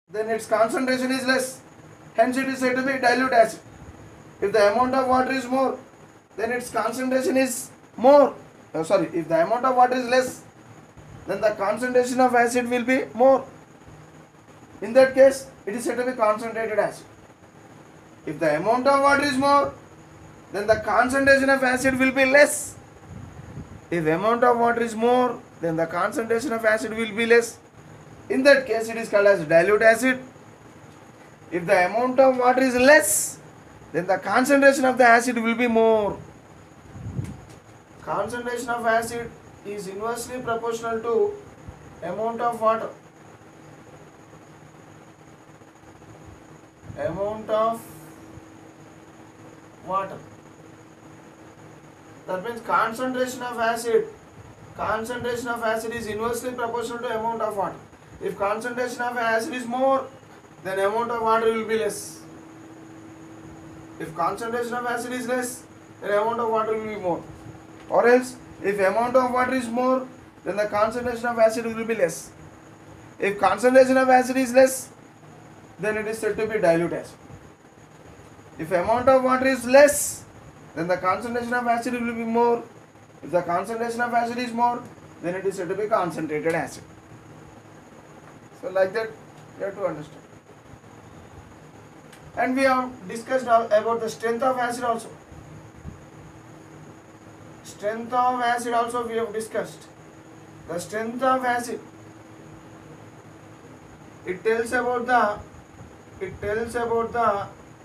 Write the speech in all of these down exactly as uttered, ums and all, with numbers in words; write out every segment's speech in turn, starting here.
then its concentration is less. Hence it is said to be dilute acid. If the amount of water is more, then its concentration is more. Oh, sorry, if the amount of water is less, then the concentration of acid will be more. In that case, it is said to be concentrated acid. If the amount of water is more, then the concentration of acid will be less. If amount of water is more, then the concentration of acid will be less. In that case, it is called as dilute acid. If the amount of water is less, then the concentration of the acid will be more. Concentration of acid is inversely proportional to amount of water. Amount of water. That means concentration of acid. Concentration of acid is inversely proportional to amount of water. If concentration of acid is more, then amount of water will be less. If concentration of acid is less, then amount of water will be more. Or else, if amount of water is more, then the concentration of acid will be less. If concentration of acid is less, then it is said to be dilute acid. If amount of water is less, then the concentration of acid will be more. If the concentration of acid is more, then it is said to be concentrated acid. So like that, you have to understand. And we have discussed about the strength of acid also. Strength of acid also we have discussed. The strength of acid, it tells about the, it tells about the,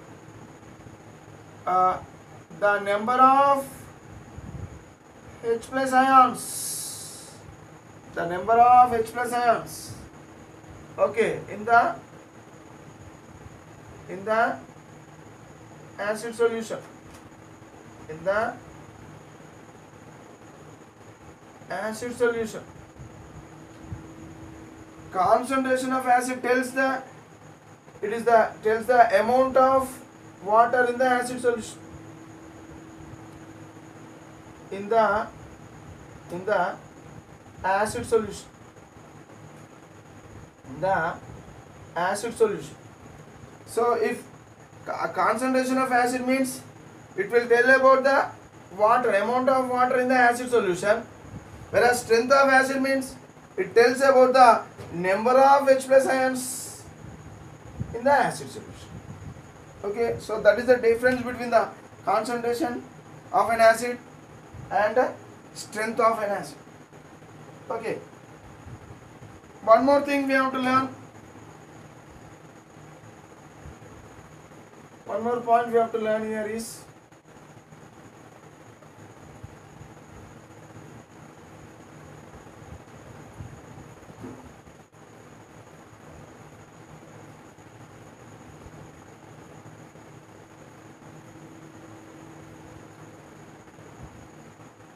uh, the number of H plus ions. The number of H plus ions. Okay, in the in the acid solution. In the acid solution. Concentration of acid tells the it is the tells the amount of water in the acid solution. In the in the acid solution. In the acid solution. So if a concentration of acid means it will tell about the water, amount of water in the acid solution, whereas strength of acid means it tells about the number of H plus ions in the acid solution. Okay, so that is the difference between the concentration of an acid and strength of an acid. Okay, one more thing we have to learn. One more point we have to learn here is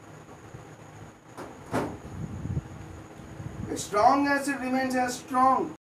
a strong acid remains as strong